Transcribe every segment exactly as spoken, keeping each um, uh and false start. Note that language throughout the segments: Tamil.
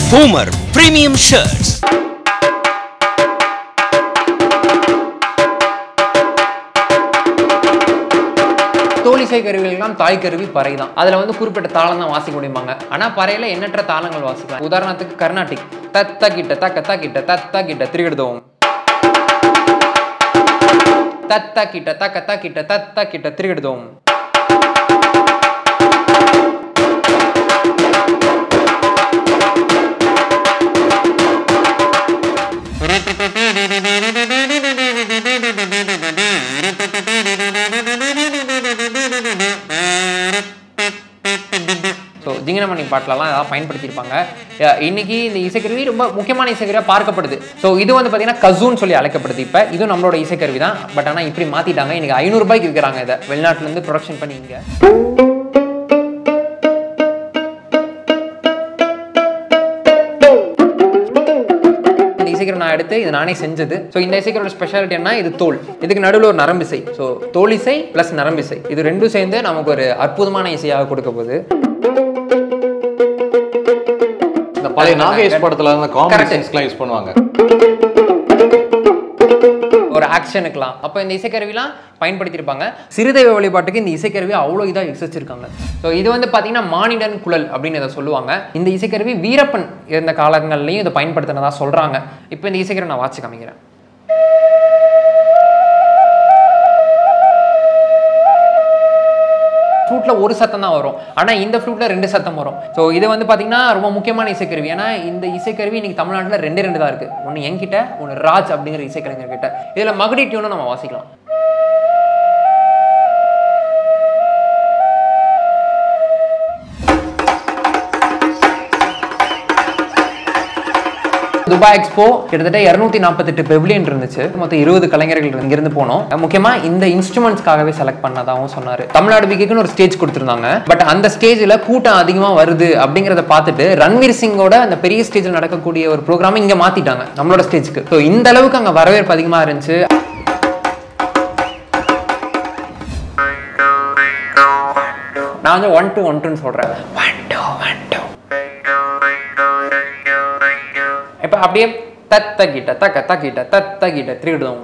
Poomer Premium Shirts. தோலிசை கருவிகள்லாம் தாய் கருவி பறை தான். அதில் வந்து குறிப்பிட்ட தாளம் தான் வாசிக்க முடியுமாங்க. ஆனால் பறையில் எண்ணற்ற தாளங்கள் வாசிக்கலாம். உதாரணத்துக்கு கர்நாடிக் தத்த கிட்ட தக்க தக்கிட்ட தத்த கிட்ட திரிகிடுதோம், தத்த கிட்ட தக்க தக்கிட்ட தத்த கிட்ட திரிகிடுதோம். ஸோ ஜிங்கனமணி பாட்டிலலாம் ஏதாவது பயன்படுத்தியிருப்பாங்க. இன்னைக்கு இந்த இசைக்கருவி ரொம்ப முக்கியமான இசைக்கருவியாக பார்க்கப்படுது. ஸோ இது வந்து பார்த்தீங்கன்னா கசூன்னு சொல்லி அழைக்கப்படுது. இப்போ இது நம்மளோட இசைக்கருவி தான். பட் ஆனால் இப்படி மாற்றிட்டாங்க. இன்னைக்கு ஐநூறுரூபாய்க்கு விற்கிறாங்க. இதை வெளிநாட்டிலேருந்து ப்ரொடக்ஷன் பண்ணி இங்கே நான் எடுத்து இது நானே செஞ்சது. ஸோ இந்த இசைக்கரோட ஸ்பெஷாலிட்டி என்ன, இது தோல், இதுக்கு நடுவில் ஒரு நரம்பிசை. ஸோ தோலிசை பிளஸ் நரம்பிசை இது ரெண்டும் சேர்ந்து நமக்கு ஒரு அற்புதமான இசையாக கொடுக்க போகுது. இந்த பழைய நாகேஷ் படத்துல அந்த காம்பினேஷன்ஸ்லாம் யூஸ் பண்ணுவாங்க ஒரு ஆக்ஷனுக்குலாம். அப்போ இந்த இசைக்கருவிலாம் பயன்படுத்தியிருப்பாங்க. சிறுதெய்வ வழிபாட்டுக்கு இந்த இசைக்கருவி அவ்வளோ இதாக யோசிச்சிருக்காங்க. ஸோ இது வந்து பார்த்தீங்கன்னா மானிடன் குழல் அப்படின்னு இதை சொல்லுவாங்க. இந்த இசைக்கருவி வீரப்பன் இருந்த காலங்கள்லையும் இதை பயன்படுத்தினதா சொல்கிறாங்க. இப்போ இந்த இசைக்கருவி நான் வாட்சி காமிக்கிறேன். ஃப்ளூட்ல ஒரு சத்தம் தான் வரும், ஆனால் இந்த ஃப்ளூட்ல ரெண்டு சத்தம் வரும். ஸோ இது வந்து பார்த்தீங்கன்னா ரொம்ப முக்கியமான இசைக்கருவி. ஏன்னா இந்த இசைக்கருவி இன்னைக்கு தமிழ்நாட்டில் ரெண்டு ரெண்டு தான் இருக்கு. ஒன்று என்கிட்ட, ஒன்று ராஜ் அப்படிங்கிற இசைக்கலைஞர் கிட்ட. இதில் மகுடி டியூனும் நம்ம வாசிக்கலாம். துபாய் எக்ஸ்போ கிட்டத்தட்ட இருநூத்தி நாற்பத்தெட்டு பெவிலியன் இருந்துச்சு. மொத்தம் இருபது கலைஞர்கள் இங்கிருந்து போனோம். முக்கியமா இந்த இன்ஸ்ட்ருமெண்ட்ஸ்க்காகவே செலக்ட் பண்ணதாகவும் சொன்னாரு. தமிழ்நாடு வீக்குன்னு ஒரு ஸ்டேஜ் கொடுத்துருந்தாங்க. பட் அந்த ஸ்டேஜ்ல கூட்டம் அதிகமா வருது அப்படிங்கறத பார்த்துட்டு ரன்வீர் சிங்கோட அந்த பெரிய ஸ்டேஜில் நடக்கக்கூடிய ஒரு ப்ரோக்ராம் இங்க மாத்திட்டாங்க நம்மளோட ஸ்டேஜ்க்கு. ஸோ இந்த அளவுக்கு அங்க வரவேற்பு அதிகமா இருந்துச்சு. நான் வந்து ஒன் டூ ஒன் டூன்னு சொல்றேன். ஒன் டூ ஒன் டூ இப்போ அப்படியே தத்த கிட்ட தக்க தக்கிட்ட தத்த கிட்ட திரிடுவோம்.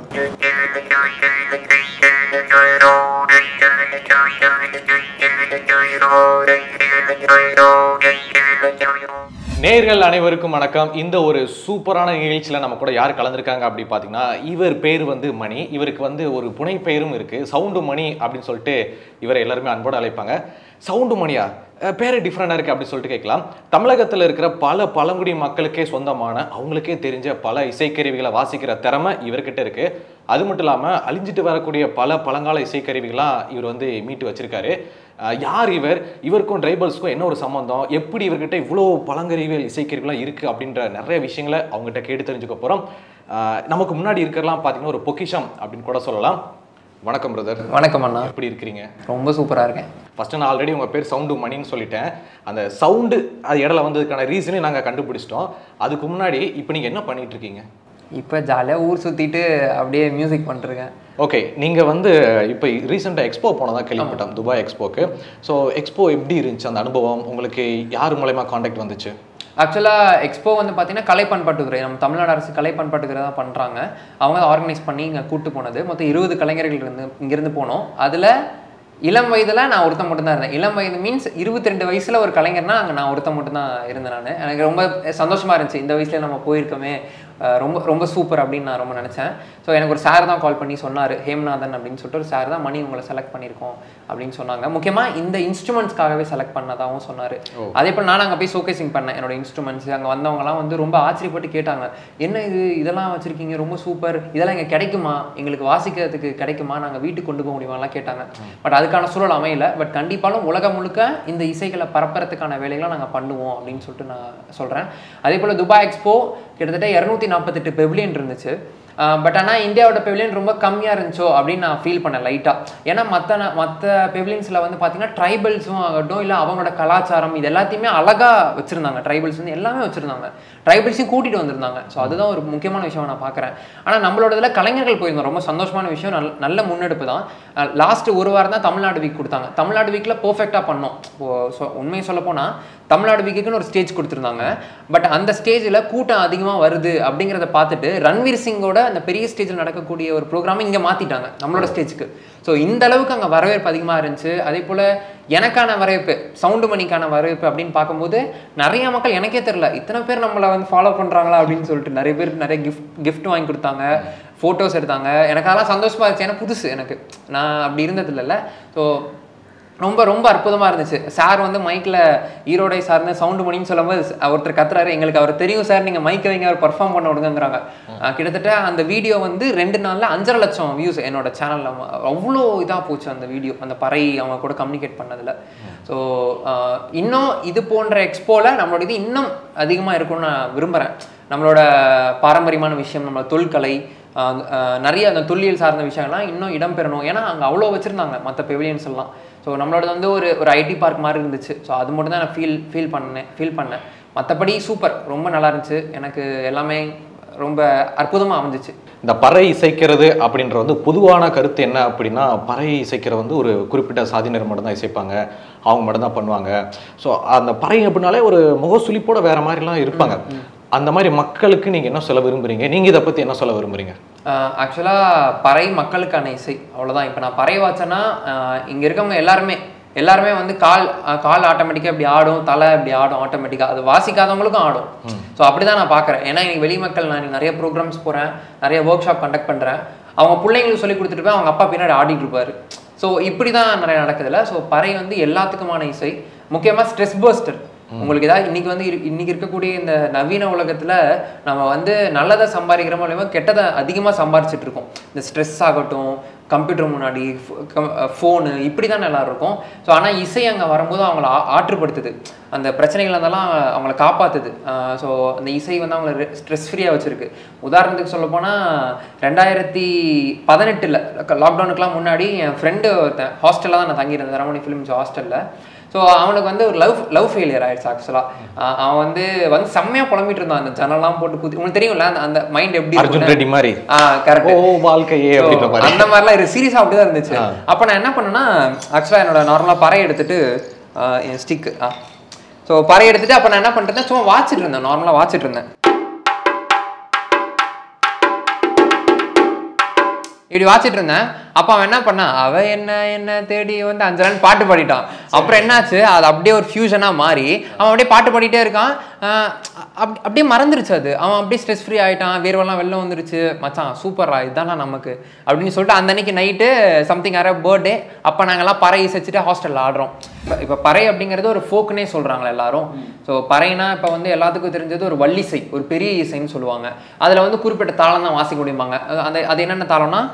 நேயர்கள் அனைவருக்கும் வணக்கம். இந்த ஒரு சூப்பரான நிகழ்ச்சியில் நம்ம கூட யார் கலந்துருக்காங்க அப்படி பார்த்தீங்கன்னா, இவர் பேர் வந்து மணி. இவருக்கு வந்து ஒரு புனை பெயரும் இருக்குது, சவுண்டு மணி அப்படின்னு சொல்லிட்டு இவரை எல்லாருமே அன்போடு அழைப்பாங்க. சவுண்டு மணியா, பேரு டிஃப்ரெண்டாக இருக்குது அப்படின்னு சொல்லிட்டு கேட்கலாம். தமிழகத்தில் இருக்கிற பல பழங்குடி மக்களுக்கே சொந்தமான, அவங்களுக்கே தெரிஞ்ச பல இசைக்கருவிகளை வாசிக்கிற திறமை இவர்கிட்ட இருக்குது. அது மட்டும் இல்லாமல் அழிஞ்சிட்டு வரக்கூடிய பல பழங்கால இசைக்கருவிகளாம் இவர் வந்து மீட்டு வச்சிருக்காரு. யார் இவர், இவருக்கும் ட்ரைபல்ஸ்க்கும் என்ன ஒரு சம்பந்தம், எப்படி இவர்கிட்ட இவ்வளோ பழங்கருவிகள் இசைக்கருவிலாம் இருக்குது அப்படின்ற நிறைய விஷயங்களை அவங்ககிட்ட கேட்டு தெரிஞ்சுக்க போகிறோம். நமக்கு முன்னாடி இருக்கிறலாம் பார்த்தீங்கன்னா ஒரு பொக்கிஷம் அப்படின்னு கூட சொல்லலாம். வணக்கம் பிரதர். வணக்கம் அண்ணா, எப்படி இருக்கிறீங்க? ரொம்ப சூப்பராக இருக்கேன். ஃபர்ஸ்ட் நான் ஆல்ரெடி உங்கள் பேர் சவுண்டு மணின்னு சொல்லிட்டேன். அந்த சவுண்டு அது இடையில வந்ததுக்கான ரீசனே நாங்கள் கண்டுபிடிச்சிட்டோம். அதுக்கு முன்னாடி இப்போ நீங்கள் என்ன பண்ணிட்டு இருக்கீங்க? இப்போ ஜாலியாக ஊர் சுற்றிட்டு அப்படியே மியூசிக் பண்ணிருக்கேன். ஓகே, நீங்கள் வந்து இப்போ ரீசெண்டாக எக்ஸ்போ போனதான் கேள்விப்பட்டோம், துபாய் எக்ஸ்போக்கு. ஸோ எக்ஸ்போ எப்படி இருந்துச்சு அந்த அனுபவம்? உங்களுக்கு யார் மூலயமா காண்டாக்ட் வந்துச்சு? ஆக்சுவலாக எக்ஸ்போ வந்து பார்த்தீங்கன்னா கலை பண்பாட்டுத்துறை, நம்ம தமிழ்நாடு அரசு கலை பண்பாட்டுத்துறை தான் பண்ணுறாங்க. அவங்க தான் ஆர்கனைஸ் பண்ணி இங்கே கூப்பிட்டு போனது. மொத்தம் இருபது கலைஞர்கள் இருந்து இங்கேருந்து போனோம். அதில் இளம் வயதில் நான் ஒருத்தன் மட்டும்தான் இருந்தேன். இளம் வயது மீன்ஸ் இருபத்தி ரெண்டு வயசில் ஒரு கலைஞர்னா அங்கே நான் ஒருத்தன் மட்டும்தான் இருந்தேன். நான் எனக்கு ரொம்ப சந்தோஷமாக இருந்துச்சு. இந்த வயசுல நம்ம போயிருக்கோமே, ரொம்ப ரொம்ப சூப்பர் அப்படின்னு நான் ரொம்ப நினச்சேன். ஸோ எனக்கு ஒரு சார் தான் கால் பண்ணி சொன்னார், ஹேம்நாதன் அப்படின்னு சொல்லிட்டு ஒரு சார் தான், மணி உங்களை செலக்ட் பண்ணியிருக்கோம் அப்படின்னு சொன்னாங்க. முக்கியமாக இந்த இன்ஸ்ட்ருமெண்ட்ஸ்க்காகவே செலக்ட் பண்ணதாகவும் சொன்னார். அதே போல் நான் அங்கே போய் ஷோகேசிங் பண்ணேன் என்னோட இன்ஸ்ட்ருமெண்ட்ஸ். அங்கே வந்தவங்கலாம் வந்து ரொம்ப ஆச்சரியப்பட்டு கேட்டாங்க, என்ன இது இதெல்லாம் வச்சுருக்கீங்க, ரொம்ப சூப்பர், இதெல்லாம் இங்கே கிடைக்குமா, எங்களுக்கு வாசிக்கிறதுக்கு கிடைக்குமா, நாங்கள் வீட்டுக்கு கொண்டு போக முடியுமாலாம் கேட்டாங்க. பட் அதுக்கான சூழல் அமையலை. பட் கண்டிப்பாலும் உலகம் முழுக்க இந்த இசைகளை பரப்புறதுக்கான வேலைகளை நாங்கள் பண்ணுவோம் அப்படின்னு சொல்லிட்டு நான் சொல்கிறேன். அதே போல் துபாய் எக்ஸ்போ கிட்டத்தட்ட இரநூத்தி நாற்பத்தெட்டு பெவிலியன் இருந்துச்சு. பட் ஆனால் இந்தியாவோட பெவிலியன் ரொம்ப கம்மியாக இருந்துச்சோ அப்படின்னு நான் ஃபீல் பண்ணேன் லைட்டாக. ஏன்னா மற்ற மற்ற பெவிலியன்ஸில் வந்து பார்த்தீங்கன்னா ட்ரைபல்ஸும் ஆகட்டும், இல்லை அவங்களோட கலாச்சாரம் இது எல்லாத்தையுமே அழகாக வச்சுருந்தாங்க. ட்ரைபல்ஸ் வந்து எல்லாமே வச்சுருந்தாங்க, ட்ரைபல்ஸையும் கூட்டிகிட்டு வந்திருந்தாங்க. ஸோ அதுதான் ஒரு முக்கியமான விஷயம் நான் பார்க்குறேன். ஆனால் நம்மளோட இதில் கலைஞர்கள் போயிருந்தோம், ரொம்ப சந்தோஷமான விஷயம், நல்ல நல்ல முன்னெடுப்பு தான். லாஸ்ட் ஒரு வாரம் தான் தமிழ்நாடு வீக் கொடுத்தாங்க. தமிழ்நாடு வீக்கில் பர்ஃபெக்டாக பண்ணோம். ஸோ உண்மையை சொல்ல போனால் தமிழ்நாடு வீக்குன்னு ஒரு ஸ்டேஜ் கொடுத்துருந்தாங்க. பட் அந்த ஸ்டேஜில் கூட்டம் அதிகமாக வருது அப்படிங்கிறத பார்த்துட்டு ரன்வீர் சிங்கோட அந்த பெரிய ஸ்டேஜில் நடக்கக்கூடிய ஒரு ப்ரோக்ராமை இங்கே மாற்றிட்டாங்க நம்மளோட ஸ்டேஜுக்கு. ஸோ இந்த அளவுக்கு அங்கே வரவேற்பு அதிகமாக இருந்துச்சு. அதே போல் எனக்கான வரவேற்பு, சவுண்டு மணிக்கான வரவேற்பு அப்படின்னு பார்க்கும்போது நிறைய மக்கள் எனக்கே தெரில இத்தனை பேர் நம்மளை வந்து ஃபாலோ பண்ணுறாங்களா அப்படின்னு சொல்லிட்டு நிறைய பேர் நிறைய கிஃப்ட் கிஃப்ட் வாங்கி கொடுத்தாங்க, ஃபோட்டோஸ் எடுத்தாங்க. எனக்கு அதெல்லாம் சந்தோஷமாக இருந்துச்சு. ஏன்னா புதுசு எனக்கு, நான் அப்படி இருந்தது இல்லைல்ல. ஸோ ரொம்ப ரொம்ப அற்புதமாக இருந்துச்சு. சார் வந்து மைக்கில் ஈரோடை சார்னு சவுண்டு மணின்னு சொல்லும்போது ஒருத்தர் கத்துறாரு, எங்களுக்கு அவர் தெரியும் சார், நீங்கள் மைக்கை வைங்க, அவர் பர்ஃபார்ம் பண்ண விடுங்கிறாங்க. கிட்டத்தட்ட அந்த வீடியோ வந்து ரெண்டு நாளில் அஞ்சரை லட்சம் வியூஸ் என்னோட சேனலில். அவ்வளோ இதாக போச்சு அந்த வீடியோ, அந்த பறை அவங்க கூட கம்யூனிகேட் பண்ணதில். ஸோ இன்னும் இது போன்ற எக்ஸ்போவில் நம்மளோட இது இன்னும் அதிகமாக இருக்கும்னு நான் விரும்புகிறேன். நம்மளோட பாரம்பரியமான விஷயம், நம்மளோட தொல்கலை, நிறைய அந்த தொல்லியல் சார்ந்த விஷயங்கள்லாம் இன்னும் இடம்பெறணும். ஏன்னா அங்கே அவ்வளோ வச்சுருந்தாங்க மற்ற பெவிலியன்ஸ் எல்லாம். ஸோ நம்மளோட வந்து ஒரு ஒரு ஐடி பார்க் மாதிரி இருந்துச்சு. ஸோ அது மட்டும் தான் நான் ஃபீல் ஃபீல் பண்ணேன் ஃபீல் பண்ணேன் மற்றபடி சூப்பர், ரொம்ப நல்லா இருந்துச்சு. எனக்கு எல்லாமே ரொம்ப அற்புதமாக அமைஞ்சிச்சு. இந்த பறை இசைக்கிறது அப்படின்ற வந்து பொதுவான கருத்து என்ன அப்படின்னா, பறை இசைக்கிற வந்து ஒரு குறிப்பிட்ட சாதியினர் மட்டும்தான் இசைப்பாங்க, அவங்க மட்டும்தான் பண்ணுவாங்க. ஸோ அந்த பறை அப்படின்னாலே ஒரு முகசுலிப்போட வேற மாதிரிலாம் இருப்பாங்க. அந்த மாதிரி மக்களுக்கு நீங்கள் என்ன சொல்ல விரும்புகிறீங்க? நீங்கள் இதை பற்றி என்ன சொல்ல விரும்புகிறீங்க? ஆக்சுவலாக பறை மக்களுக்கான இசை, அவ்வளோதான். இப்போ நான் பறை வாச்சேன்னா இங்கே இருக்கவங்க எல்லாருமே எல்லாருமே வந்து கால் கால் ஆட்டோமேட்டிக்காக இப்படி ஆடும், தலை இப்படி ஆடும் ஆட்டோமேட்டிக்காக. அது வாசிக்காதவங்களுக்கும் ஆடும். ஸோ அப்படி தான் நான் பார்க்குறேன். ஏன்னா எனக்கு வெளி மக்கள், நான் நிறைய ப்ரோக்ராம்ஸ் போகிறேன், நிறைய ஒர்க் ஷாப் கண்டக்ட் பண்ணுறேன். அவங்க பிள்ளைங்களுக்கு சொல்லி கொடுத்துட்டு போய் அவங்க அப்பா பின்னாடி ஆடிட்டு இருப்பார். ஸோ இப்படி தான் நிறைய நடக்குதுல்ல. ஸோ பறை வந்து எல்லாத்துக்குமான இசை, முக்கியமாக ஸ்ட்ரெஸ் பர்ஸ்டர். உங்களுக்கு ஏதாவது இன்னைக்கு வந்து இன்னைக்கு இருக்கக்கூடிய இந்த நவீன உலகத்துல நம்ம வந்து நல்லதை சம்பாதிக்கிறோமோ இல்லையோ கெட்டதை அதிகமாக சம்பாதிச்சுட்டு இருக்கோம். இந்த ஸ்ட்ரெஸ் ஆகட்டும், கம்ப்யூட்டர் முன்னாடி, ஃபோனு, இப்படி தான் நல்லா இருக்கும். ஸோ ஆனால் இசை அங்கே வரும்போது அவங்கள ஆற்றுப்படுத்துது, அந்த பிரச்சனைகள் இருந்தாலும் அவங்கள காப்பாற்றுது. ஸோ அந்த இசை வந்து அவங்கள ஸ்ட்ரெஸ் ஃப்ரீயாக வச்சுருக்கு. உதாரணத்துக்கு சொல்ல போனால் ரெண்டாயிரத்தி பதினெட்டில் லாக்டவுனுக்குலாம் முன்னாடி என் ஃப்ரெண்டு ஒருத்தன் ஹாஸ்டலில் தான் நான் தங்கியிருந்தேன், ரமணி ஃபிலிம்ஸ் ஹாஸ்டலில். ஸோ அவனுக்கு வந்து ஒரு லவ் லவ் ஃபெயிலியர் ஆயிடுச்சு. ஆக்சுவலாக அவன் வந்து வந்து செம்மையாக புலம்பிட்டு இருந்தான், அந்த ஜன்னல்லாம் போட்டு குத்தி. உங்களுக்கு தெரியும்ல அந்த மைண்ட் எப்படி மாதிரி. ஆ கரெக்ட், வாழ்க்கையே அந்த மாதிரிலாம் இருக்கு. சீரியஸாக அப்படி தான் இருந்துச்சு. அப்போ நான் என்ன பண்ணேன்னா, ஆக்சுவலாக என்னோட நார்மலாக பறை எடுத்துட்டு என் ஸ்டிக்கு ஆ ஸோ பறை எடுத்துட்டு அப்போ நான் என்ன பண்ணிட்டு சும்மா வாட்சிட்டு இருந்தேன், நார்மலாக வாட்சிட்டு இருந்தேன். இப்படி வாச்சிட்டு இருந்தேன். அப்போ அவன் என்ன பண்ணான், அவ என்ன என்ன தேடி வந்து அஞ்சலான்னு பாட்டு பாடிட்டான். அப்புறம் என்னாச்சு, அது அப்படியே ஒரு ஃபியூஷனாக மாறி அவன் அப்படியே பாட்டு பாடிட்டே இருக்கான். அப் அப்படியே மறந்துருச்சு அது. அவன் அப்படியே ஸ்ட்ரெஸ் ஃப்ரீ ஆகிட்டான், வேர்வெல்லாம் வெளில வந்துருச்சு. மச்சான் சூப்பரா இதுதானா நமக்கு அப்படின்னு சொல்லிட்டு அந்த அன்னைக்கு நைட்டு சம்திங் யாரோ பர்த்டே, அப்போ நாங்கள்லாம் பறை இசைச்சிட்டு ஹாஸ்டலில் ஆடுறோம். இப்போ பறை அப்படிங்கிறது ஒரு ஃபோக்குன்னே சொல்கிறாங்களே எல்லாரும். ஸோ பறைனா இப்போ வந்து எல்லாத்துக்கும் தெரிஞ்சது ஒரு வள்ளிசை, ஒரு பெரிய இசைன்னு சொல்லுவாங்க. அதில் வந்து குறிப்பிட்ட தாளம் தான் வாசிக்க முடியுமாங்க. அந்த அது என்னென்ன தாளம்னா,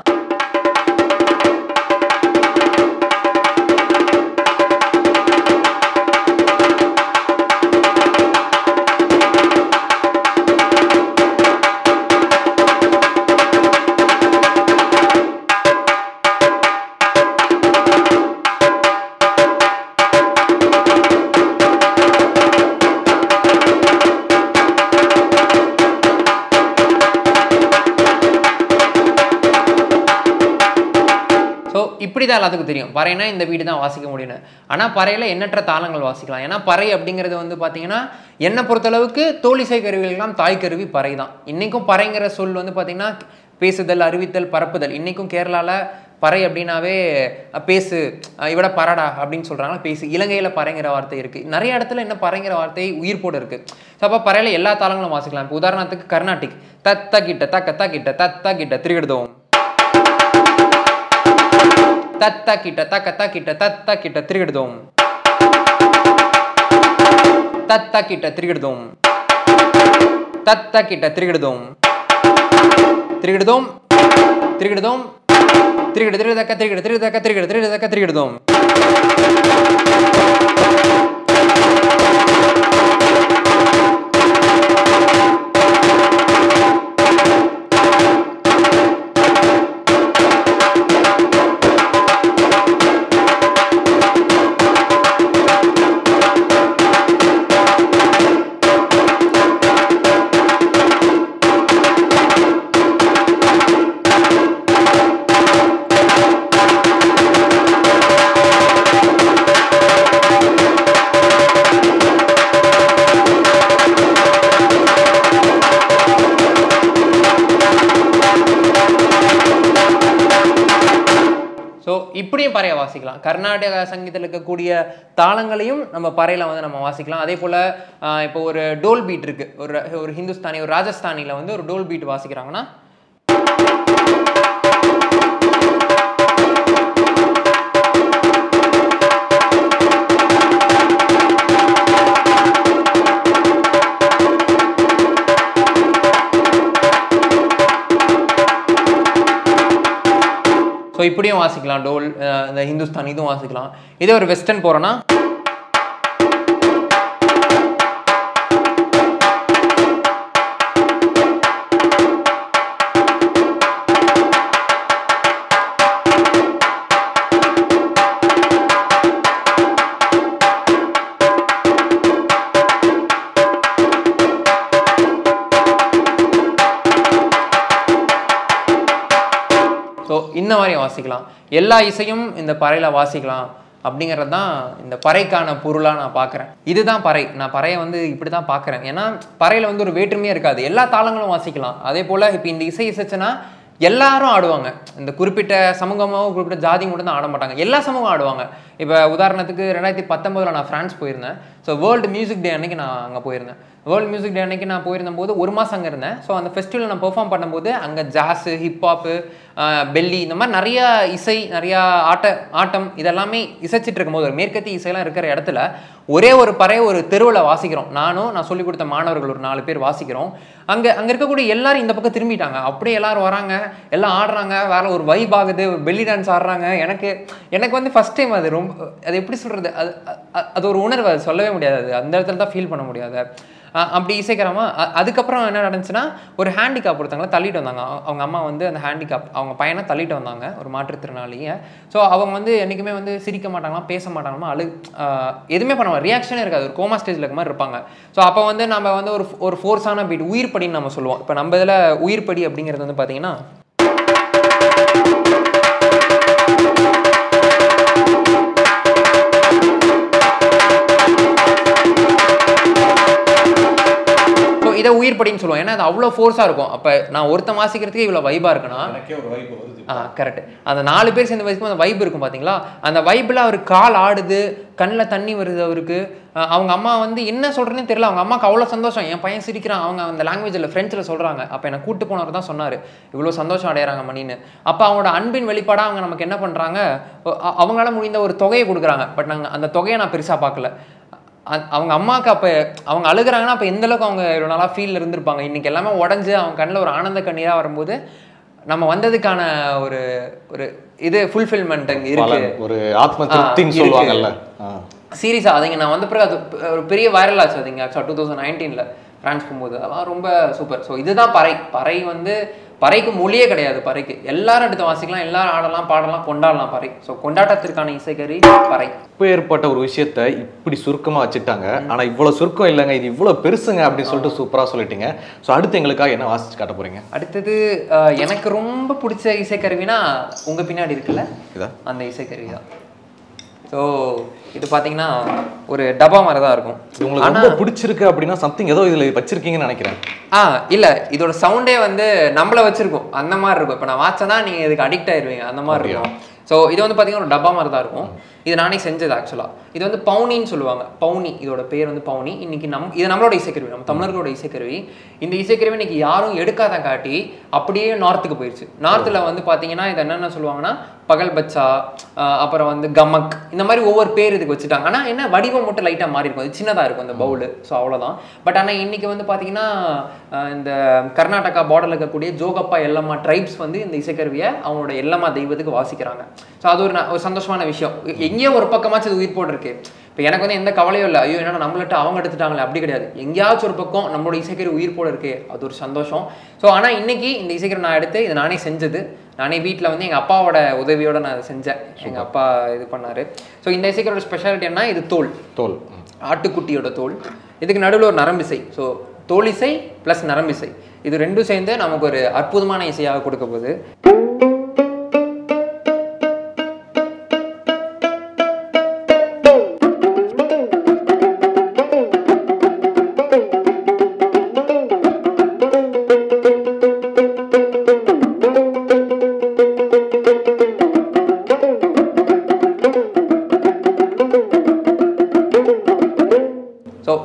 இப்படி தான் எல்லாத்துக்கும் தெரியும் பறைனா இந்த வீடு தான் வாசிக்க முடியும்னு. ஆனால் பறையில் எண்ணற்ற தாளங்கள் வாசிக்கலாம். ஏன்னா பறை அப்படிங்கிறது வந்து பார்த்தீங்கன்னா என்னை பொறுத்தளவுக்கு தோலிசை கருவிகளுக்கெல்லாம் தாய் கருவி பறை தான். இன்றைக்கும் பறைங்கிற சொல் வந்து பார்த்தீங்கன்னா பேசுதல், அறிவித்தல், பரப்புதல். இன்றைக்கும் கேரளாவில் பறை அப்படின்னாவே பேசு, இவிட பரடா அப்படின்னு சொல்கிறாங்க. பேசு. இலங்கையில் பறைங்கிற வார்த்தை இருக்குது. நிறைய இடத்துல என்ன பறைங்கிற வார்த்தை உயிர்ப்போடு இருக்குது. ஸோ அப்போ பறையில் எல்லா தாளங்களும் வாசிக்கலாம். இப்போ உதாரணத்துக்கு கர்நாடிக் தத்த கிட்ட தக்க தக்கிட்ட தத்த கிட்ட திருகிடுதோம், தத்த கிட்ட தக்க தக்கிட்ட தத்த கிட்ட திருகிடுதோம், தத்த கிட்ட திருகிடுதோம், தத்த கிட்ட திருகிடுதோம், திருகிடுதோம், திருகிடுதோம், திருகிடு திருதக்க திருகிடு திருதக்க திருகிடு திருதக்க திருகிடுதோம். ஸோ இப்படியும் பறையை வாசிக்கலாம். கர்நாடக சங்கீதத்தில் இருக்கக்கூடிய தாளங்களையும் நம்ம பறையில் வந்து நம்ம வாசிக்கலாம். அதே போல் இப்போ ஒரு டோல் பீட் இருக்குது, ஒரு ஒரு ஹிந்துஸ்தானி ஒரு ராஜஸ்தானியில் வந்து ஒரு டோல் பீட் வாசிக்கிறாங்கன்னா ஸோ இப்படியும் வாசிக்கலாம். டோல் இந்த ஹிந்துஸ்தான் இதுவும் வாசிக்கலாம். இதே ஒரு வெஸ்டர்ன் போகிறோன்னா ஸோ இந்த மாதிரி வாசிக்கலாம். எல்லா இசையும் இந்த பறையில் வாசிக்கலாம் அப்படிங்கிறது தான் இந்த பறைக்கான பொருளாக நான் பார்க்குறேன். இதுதான் பறை. நான் பறையை வந்து இப்படி தான் பார்க்குறேன். ஏன்னா பறையில் வந்து ஒரு வேற்றுமையே இருக்காது, எல்லா தாளங்களும் வாசிக்கலாம். அதே போல் இப்போ இந்த இசை இசைச்சுன்னா எல்லாரும் ஆடுவாங்க. இந்த குறிப்பிட்ட சமூகமோ குறிப்பிட்ட ஜாதி மட்டும் தான் ஆட மாட்டாங்க, எல்லா சமூகம் ஆடுவாங்க. இப்போ உதாரணத்துக்கு ரெண்டாயிரத்தி பத்தொம்போதில் நான் ஃப்ரான்ஸ் போயிருந்தேன். ஸோ வேர்ல்டு மியூசிக் டே அன்னைக்கு நான் அங்கே போயிருந்தேன். வேர்ல்டு மியூசிக் டே அன்னைக்கு நான் போயிருந்தபோது ஒரு மாதம் அங்கே இருந்தேன். ஸோ அந்த ஃபெஸ்டிவல் நான் பெர்ஃபார்ம் பண்ணும்போது அங்கே ஜாஸு, ஹிப்ஹாப்பு, பெல்லி இந்த மாதிரி நிறையா இசை, நிறையா ஆட்ட ஆட்டம் இதெல்லாமே இசைச்சிட்டு இருக்கும்போது ஒரு மேற்கத்தி இசையெல்லாம் இருக்கிற இடத்துல ஒரே ஒரு பறையை ஒரு தெருவில் வாசிக்கிறோம். நானும் நான் சொல்லிக் கொடுத்த மாணவர்கள் ஒரு நாலு பேர் வாசிக்கிறோம். அங்கே அங்கே இருக்கக்கூடிய எல்லாரும் இந்த பக்கம் திரும்பிட்டாங்க. அப்படியே எல்லாரும் வராங்க, எல்லாம் ஆடுறாங்க, வேற ஒரு வைப் ஆகுது, ஒரு பெல்லி டான்ஸ் ஆடுறாங்க. எனக்கு எனக்கு வந்து ஃபஸ்ட் டைம் அது ரொம்ப, அது எப்படி சொல்கிறது, அது அது ஒரு உணர்வு, அது சொல்லவே முடியாது. அது அந்த இடத்துல தான் ஃபீல் பண்ண முடியாது. அப்படி இசைக்கிறோமா. அதுக்கப்புறம் என்ன நடந்துச்சுன்னா ஒரு ஹேண்டிகாப் ஒருத்தவங்களை தள்ளிட்டு வந்தாங்க. அவங்க அம்மா வந்து அந்த ஹேண்டிகாப் அவங்க பையனை தள்ளிட்டு வந்தாங்க, ஒரு மாற்றுத்திறனாளியை. ஸோ அவங்க வந்து என்றைக்குமே வந்து சிரிக்க மாட்டாங்களாம், பேச மாட்டாங்களாம், அழு எதுவுமே பண்ணுவாங்க, ரியாக்ஷனே இருக்காது, ஒரு கோமா ஸ்டேஜில் இருக்க மாதிரி இருப்பாங்க. ஸோ அப்போ வந்து நம்ம வந்து ஒரு ஒரு ஃபோர்ஸான பீட், உயிர் படின்னு நம்ம சொல்லுவோம். இப்போ நம்ம இதில் உயிர் படி அப்படிங்கிறது வந்து பார்த்தீங்கன்னா இதை உயிர் படின்னு சொல்லுவோம். ஏன்னா அது அவ்வளோ ஃபோர்ஸாக இருக்கும். அப்போ நான் ஒருத்தன் வாசிக்கிறதுக்கே இவ்வளோ வைபாக இருக்குன்னா ஆ கரெக்ட். அந்த நாலு பேர் சேர்ந்து வாசிக்கும் அந்த வைப் இருக்கும் பார்த்தீங்களா. அந்த வைப்பில் அவர் கால் ஆடுது, கண்ணில் தண்ணி வருது அவருக்கு. அவங்க அம்மா வந்து என்ன சொல்கிறேன்னு தெரியல, அவங்க அம்மாவுக்கு அவ்வளோ சந்தோஷம், என் பையன் சிரிக்கிறான். அவங்க அந்த லாங்குவேஜில் ஃப்ரெஞ்சில் சொல்கிறாங்க. அப்போ என்னை கூட்டு போனவர் தான் சொன்னார், இவ்வளோ சந்தோஷம் அடைகிறாங்க மணின்னு. அப்போ அவங்களோட அன்பின் வெளிப்பாடாக அவங்க நமக்கு என்ன பண்ணுறாங்க, அவங்களால முடிந்த ஒரு தொகையை கொடுக்குறாங்க. பட் நாங்கள் அந்த தொகையை நான் பெருசாக பார்க்கல. அவங்க அம்மாவுக்கு அப்போ அவங்க அழுகிறாங்கன்னா அப்போ எந்தளவுக்கு அவங்க இவ்வளோ நாளாக ஃபீல் இருந்திருப்பாங்க. இன்றைக்கி எல்லாமே உடஞ்சி அவங்க கண்ணில் ஒரு ஆனந்த கண்ணீராக வரும்போது நம்ம வந்ததுக்கான ஒரு ஒரு இது ஃபுல்ஃபில்மெண்ட் அங்கே இருக்குது, ஒரு ஆத்ம திருப்தின்னு சொல்லுவாங்கல்ல. சீரியஸாக அதுங்க நான் வந்த பிறகு அது ஒரு பெரிய வைரல் ஆச்சு. அதுங்க ஆக்சுவலாக டூ தௌசண்ட் நைன்டீனில் ஃப்ரான்ஸ் போகும்போது அதெல்லாம் ரொம்ப சூப்பர். ஸோ இதுதான் பறை. பறை வந்து பறைக்கு மொழியே கிடையாது. பறைக்கு எல்லாரும் எடுத்து வாசிக்கலாம், எல்லாரும் ஆடலாம், பாடலாம், கொண்டாடலாம் பறை. ஸோ கொண்டாட்டத்திற்கான இசைக்கறி பறை. இப்போ ஏற்பட்ட ஒரு விஷயத்த இப்படி சுருக்கமாக வச்சுட்டாங்க. ஆனால் இவ்வளோ சுருக்கம் இல்லைங்க, இது இவ்வளோ பெருசுங்க அப்படின்னு சொல்லிட்டு சூப்பராக சொல்லிட்டீங்க. ஸோ அடுத்து எங்களுக்காக என்ன வாசிச்சு காட்ட போறீங்க? அடுத்தது எனக்கு ரொம்ப பிடிச்ச இசைக்கருவினா உங்கள் பின்னாடி இருக்குல்ல, அந்த இசைக்கருவி தான். ஸோ இது பார்த்தீங்கன்னா ஒரு டப்பா மாதிரி தான் இருக்கும். உங்களுக்கு ரொம்ப பிடிச்சிருக்கு அப்படின்னா சம்திங் ஏதோ இதில் வச்சிருக்கீங்கன்னு நினைக்கிறேன். ஆ இல்லை, இதோட சவுண்டே வந்து நம்மளை வச்சிருக்கும், அந்த மாதிரி இருக்கும். இப்போ நான் வாட்சா தான் நீங்கள் இதுக்கு அடிக்ட் ஆயிடுவீங்க, அந்த மாதிரி இருக்கும். ஸோ இது வந்து பார்த்தீங்கன்னா ஒரு டப்பா மாதிரி தான் இருக்கும். இது நானே செஞ்சது ஆக்சுவலாக. இது வந்து பவுனின்னு சொல்லுவாங்க. பவுனி, இதோட பேர் வந்து பவுனி. இன்னைக்கு நம் இது நம்மளோட இசைக்கருவி, நம்ம தமிழர்களோட இசைக்கருவி. இந்த இசைக்கருவி இன்னைக்கு யாரும் எடுக்காத காட்டி அப்படியே நார்த்துக்கு போயிடுச்சு. நார்த்தில் வந்து பார்த்தீங்கன்னா இது என்னென்ன சொல்லுவாங்கன்னா பகல் பச்சா, அப்புறம் வந்து கமக், இந்த மாதிரி ஒவ்வொரு பேர் இதுக்கு வச்சுட்டாங்க. ஆனால் என்ன வடிவம் மட்டும் லைட்டாக மாறி இருக்கும், அது சின்னதாக இருக்கும் அந்த பவுலு. ஸோ அவ்வளோதான். பட் ஆனால் இன்னைக்கு வந்து பார்த்தீங்கன்னா இந்த கர்நாடகா பார்டரில் இருக்கக்கூடிய ஜோகப்பா எல்லம்மா ட்ரைப்ஸ் வந்து இந்த இசைக்கருவியை அவங்களோட எல்லம்மா தெய்வத்துக்கு வாசிக்கிறாங்க. ஸோ அது ஒரு ஒரு சந்தோஷமான விஷயம். எங்கேயோ ஒரு பக்கமாச்சும் அது உயிர் போட்டிருக்கு. இப்போ எனக்கு வந்து எந்த கவலையும் இல்லை, ஐயோ என்னன்னா நம்மள்ட்ட அவங்க எடுத்துட்டாங்களே, அப்படி கிடையாது. எங்கேயாச்சும் ஒரு பக்கம் நம்மளோட இசைக்கருவி உயிர் போட இருக்கு, அது ஒரு சந்தோஷம். ஸோ ஆனால் இன்னைக்கு இந்த இசைக்கருவி நான் எடுத்து இது நானே செஞ்சது. நானே வீட்டில் வந்து எங்கள் அப்பாவோட உதவியோடு நான் அதை செஞ்சேன். எங்கள் அப்பா இது பண்ணார். ஸோ இந்த இசைக்கரோட ஸ்பெஷாலிட்டி என்ன, இது தோல் தோல் ஆட்டுக்குட்டியோட தோல். இதுக்கு நடுவில் ஒரு நரம்பிசை. ஸோ தோலிசை ப்ளஸ் நரம்பிசை, இது ரெண்டும் சேர்ந்து நமக்கு ஒரு அற்புதமான இசையாக கொடுக்க போகுது.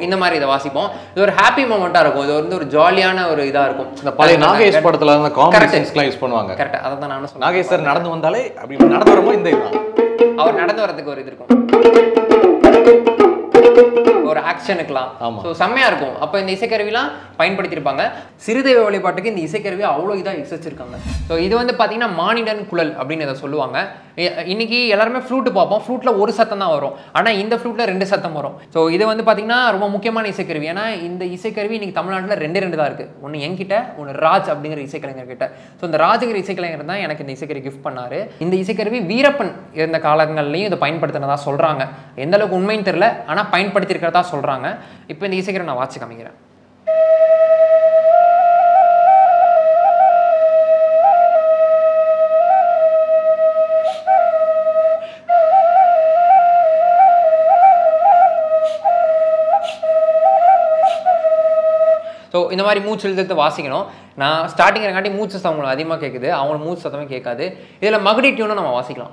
இந்த மாதிரி இதை வாசிப்போம். இது ஒரு ஹாப்பி மூமெண்ட்டாக இருக்கும். இது வந்து ஒரு ஜாலியான ஒரு இதாக இருக்கும். இந்த பழைய நாகேஷ் படத்தில் அந்த காமெடி சீன்ஸ்லாம் யூஸ் பண்ணுவாங்க. கரெக்டாக அதை தான் நானும் சொன்னேன். நாகேஷ் சார் நடந்து வந்தாலே அப்படி நடந்து வரும்போது இந்த இதுதான் அவர் நடந்து வரதுக்கு ஒரு இது இருக்கும், ஒரு ஆக்ஷனுக்குலாம். ஸோ செம்மையாக இருக்கும். அப்போ இந்த இசைக்கருவிலாம் பயன்படுத்தியிருப்பாங்க. சிறுதெய்வ வழிபாட்டுக்கு இந்த இசைக்கருவி அவ்வளோ இதாக இசைச்சிருக்காங்க. ஸோ இது வந்து பார்த்தீங்கன்னா மானிடன் குழல் அப்படின்னு இதை சொல்லுவாங்க. இன்னைக்கு எல்லாருமே ஃப்ளூட்டு பார்ப்போம். ஃப்ளூட்டில் ஒரு சத்தம் தான் வரும், ஆனால் இந்த ஃப்ளூட்டில் ரெண்டு சத்தம் வரும். ஸோ இது வந்து பார்த்தீங்கன்னா ரொம்ப முக்கியமான இசைக்கருவி. ஏன்னா இந்த இசைக்கருவி இன்னைக்கு தமிழ்நாட்டில் ரெண்டு ரெண்டு தான் இருக்குது. ஒன்று என்கிட்ட, ஒன்று ராஜ் அப்படிங்கிற இசைக்கலைஞர் கிட்ட. ஸோ இந்த ராஜுங்கிற இசைக்கலைஞர் தான் எனக்கு இந்த இசைக்கருவி கிஃப்ட் பண்ணார். இந்த இசைக்கருவி வீரப்பன் இருந்த காலங்கள்லையும் இதை பயன்படுத்தினதா சொல்கிறாங்க. எந்த அளவுக்கு உண்மைன்னு தெரியல, ஆனால் பயன்படுத்தியிருக்கிறதா சொல்கிறாங்க. இப்போ இந்த இசைக்கருவி நான் வாட்சி காமிக்கிறேன். ஸோ இந்த மாதிரி மூச்சு இழுத்து வாசிக்கணும். நான் ஸ்டார்டிங் இருக்காட்டி மூச்சு சத்தம் அதிகமாக கேட்குது, அவங்களுக்கு மூச்சு சத்தமே கேட்காது. இதில் மகுடி டியூனும் நம்ம வாசிக்கலாம்.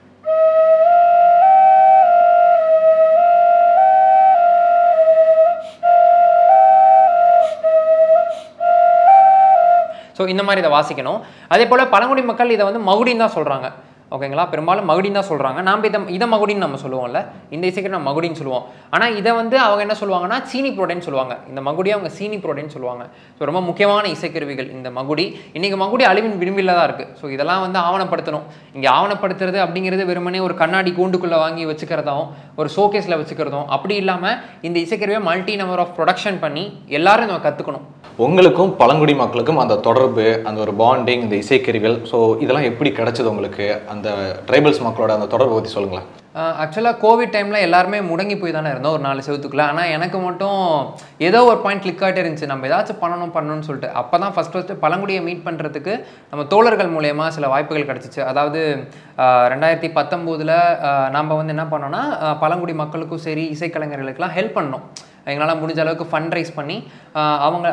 ஸோ இந்த மாதிரி இதை வாசிக்கணும். அதே போல் பழங்குடி மக்கள் இதை வந்து மகுடின்னு தான் சொல்கிறாங்க. ஓகேங்களா, பெரும்பாலும் மகுடின்னு தான் சொல்கிறாங்க. நாம் இதை இதை மகுடின்னு நம்ம சொல்லுவோம்ல, இந்த இசைக்கு நம்ம மகுடின்னு சொல்லுவோம். ஆனால் இதை வந்து அவங்க என்ன சொல்லுவாங்கன்னா சீனி புரோடைன்னு சொல்லுவாங்க. இந்த மகுடியை அவங்க சீனி புரோடைன்னு சொல்லுவாங்க. ஸோ ரொம்ப முக்கியமான இசைக்கருவிகள் இந்த மகுடி. இன்றைக்கி மகுடி அழிவின் விளிம்பில் தான் இருக்குது. ஸோ இதெல்லாம் வந்து ஆவணப்படுத்தணும். இங்கே ஆவணப்படுத்துறது அப்படிங்கிறது வெறுமனே ஒரு கண்ணாடி கூண்டுக்குள்ளே வாங்கி வச்சுக்கிறதும், ஒரு ஷோகேஸில் வச்சுக்கிறதும் அப்படி இல்லாமல் இந்த இசைக்கருவியை மல்டி நம்பர் ஆஃப் ப்ரொடக்ஷன் பண்ணி எல்லாரும் நம்ம கற்றுக்கணும். உங்களுக்கும் பழங்குடி மக்களுக்கும் அந்த தொடர்பு, அந்த ஒரு பாண்டிங், இந்த இசைக்கருவிகள், ஸோ இதெல்லாம் எப்படி கிடைச்சது உங்களுக்கு? அந்த ட்ரைபல்ஸ் மக்களோட அந்த தொடர்பை பற்றி சொல்லுங்களேன். ஆக்சுவலாக கோவிட் டைமில் எல்லாருமே முடங்கி போய் தானே இருந்தோம் ஒரு நாலு செவத்துக்குள்ள. ஆனால் எனக்கு மட்டும் ஏதோ ஒரு பாயிண்ட் கிளிக் ஆகிட்டே இருந்துச்சு, நம்ம ஏதாச்சும் பண்ணணும் பண்ணணும்னு சொல்லிட்டு. அப்போ தான் ஃபஸ்ட் ஃபஸ்ட்டு பழங்குடியை மீட் பண்ணுறதுக்கு நம்ம தோழர்கள் மூலயமா சில வாய்ப்புகள் கிடச்சிச்சு. அதாவது ரெண்டாயிரத்தி பத்தொம்போதில் நம்ம வந்து என்ன பண்ணோன்னா பழங்குடி மக்களுக்கும் சரி இசைக்கலைஞர்களுக்கெல்லாம் ஹெல்ப் பண்ணோம். எங்களால் முடிஞ்ச அளவுக்கு ஃபண்ட் ரைஸ் பண்ணி அவங்க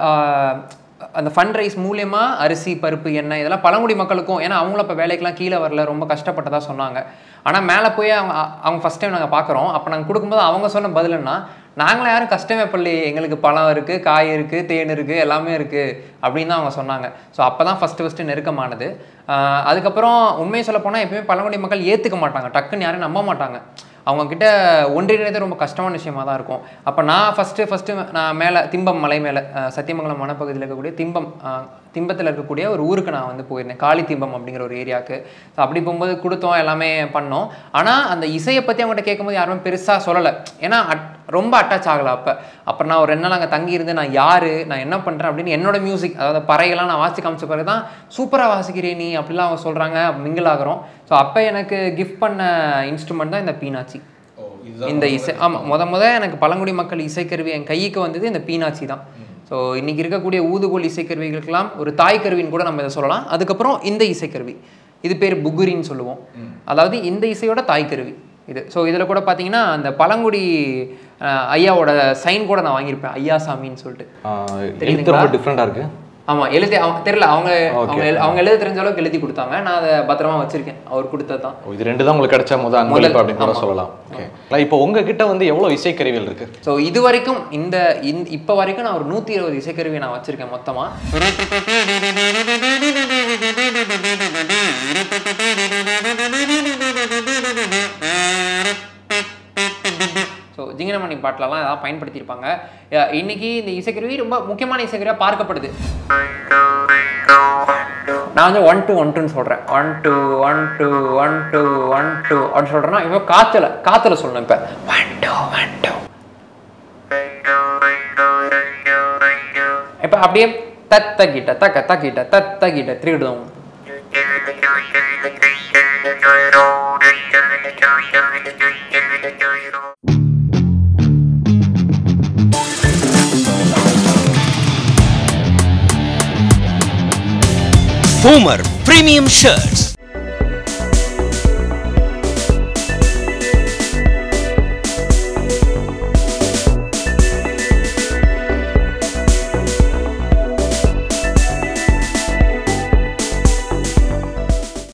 அந்த ஃபண்ட் ரைஸ் மூலயமா அரிசி, பருப்பு, எண்ணெய் இதெல்லாம் பழங்குடி மக்களுக்கும், ஏன்னா அவங்களும் இப்போ வேலைக்கெலாம் கீழே வரல, ரொம்ப கஷ்டப்பட்டதாக சொன்னாங்க. ஆனால் மேலே போய் அவங்க அவங்க ஃபஸ்ட் டைம் நாங்கள் பார்க்குறோம். அப்போ நாங்கள் கொடுக்கும்போது அவங்க சொன்ன பதில்னா, நாங்களும் யாரும் கஷ்டமே பள்ளி, எங்களுக்கு பழம் இருக்குது, காய் இருக்குது, தேன் இருக்குது, எல்லாமே இருக்குது அப்படின்னு தான் அவங்க சொன்னாங்க. ஸோ அப்போ தான் ஃபஸ்ட்டு ஃபஸ்ட்டு நெருக்கமானது. அதுக்கப்புறம் உண்மையை சொல்ல போனால் எப்பவுமே பழங்குடி மக்கள் ஏற்றுக்க மாட்டாங்க, டக்குன்னு யாரும் நம்ப மாட்டாங்க. அவங்கக்கிட்ட ஒன்றிணைறது ரொம்ப கஷ்டமான விஷயமாக தான் இருக்கும். அப்போ நான் ஃபஸ்ட்டு ஃபஸ்ட்டு நான் மேலே திம்பம் மலை மேலே சத்தியமங்கலம் வனப்பகுதியில் இருக்கக்கூடிய திம்பம் திம்பத்தில் இருக்கக்கூடிய ஒரு ஊருக்கு நான் வந்து போயிருந்தேன், காளி திம்பம் அப்படிங்கிற ஒரு ஏரியாவுக்கு. ஸோ அப்படி போகும்போது கொடுத்தோம், எல்லாமே பண்ணோம். ஆனால் அந்த இசையை பற்றி அவங்ககிட்ட கேட்கும்போது யாருமே பெருசாக சொல்லலை, ஏன்னா அட் ரொம்ப அட்டாச் ஆகலை. அப்போ அப்புறம் நான் ஒரு ரெண்டு நாள் அங்கே தங்கியிருந்து நான் யார், நான் என்ன பண்ணுறேன் அப்படின்னு என்னோட மியூசிக், அதாவது பறையெல்லாம் நான் வாசி காமிச்ச பிறகு தான் சூப்பராக வாசிக்கிறேன் நீ அப்படிலாம் அவங்க சொல்கிறாங்க, மிங்கிள் ஆகிறோம். ஸோ அப்போ எனக்கு கிஃப்ட் பண்ண இன்ஸ்ட்ருமெண்ட் தான் இந்த பீனாச்சி, இந்த இசை. ஆமாம், முத முத எனக்கு பழங்குடி மக்கள் இசைக்கருவி என் கைக்கு வந்தது இந்த பீனாச்சி தான். ஸோ இன்றைக்கி இருக்கக்கூடிய ஊதுகோல் இசைக்கருவிகளுக்கெல்லாம் ஒரு தாய்க்கருவின்னு கூட நம்ம இதை சொல்லலாம். அதுக்கப்புறம் இந்த இசைக்கருவி, இது பேர் புகுரின்னு சொல்லுவோம், அதாவது இந்த இசையோட தாய்க்கருவி இது. ஸோ இதில் கூட பார்த்தீங்கன்னா அந்த பழங்குடி ஐயாவோட சைன் கூட நான் வாங்கியிருப்பேன், ஐயா சாமின்னு சொல்லிட்டு. ரொம்ப டிஃப்ரெண்டாக இருக்குது. ஆமாம், எழுதி அவங்க தெரியல, அவங்க அவங்க அவங்க எழுத தெரிஞ்ச அளவுக்கு எழுதி கொடுத்தாங்க, நான் அதை பத்திரமா வச்சிருக்கேன், அவர் கொடுத்தது தான். இது ரெண்டு தான் உங்களுக்கு கிடைச்ச முதல் அனுபவம் அப்படின்னு கூட சொல்லலாம். ஓகே, இப்போ உங்ககிட்ட வந்து எவ்வளோ இசைக்கருவிகள் இருக்கு? ஸோ இது வரைக்கும் இந்த இப்போ வரைக்கும் நான் ஒரு நூற்றி இருபது இசைக்கருவி நான் வச்சிருக்கேன் மொத்தமாக. ஸோ ஜிங்கனமணி பாட்டிலலாம் ஏதாவது பயன்படுத்தியிருப்பாங்க. இன்னைக்கு இந்த இசைக்கருவி ரொம்ப முக்கியமான இசைக்கருவியாக பார்க்கப்படுது. நான் வந்து ஒன் டூ ஒன் டூன்னு சொல்கிறேன், one two one two one two one two அப்படின்னு சொல்கிறேன்னா இப்போ காற்றுல காற்றுல சொல்லணும். இப்போ ஒன் டூ ஒன் டூ இப்போ அப்படியே தத்த கிட்ட தக்க தக்கிட்ட தத்த கிட்ட திருடுவோம். Poomer premium shirts.